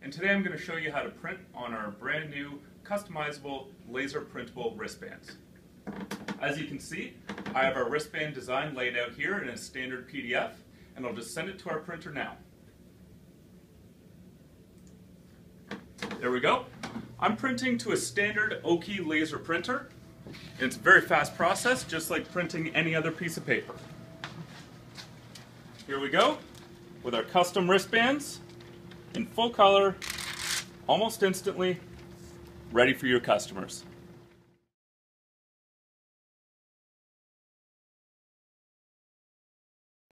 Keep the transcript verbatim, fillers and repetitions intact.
and today I'm going to show you how to print on our brand new customizable laser printable wristbands. As you can see, I have our wristband design laid out here in a standard P D F, and I'll just send it to our printer now. There we go. I'm printing to a standard Oki laser printer, and it's a very fast process, just like printing any other piece of paper. Here we go, with our custom wristbands in full color, almost instantly, ready for your customers.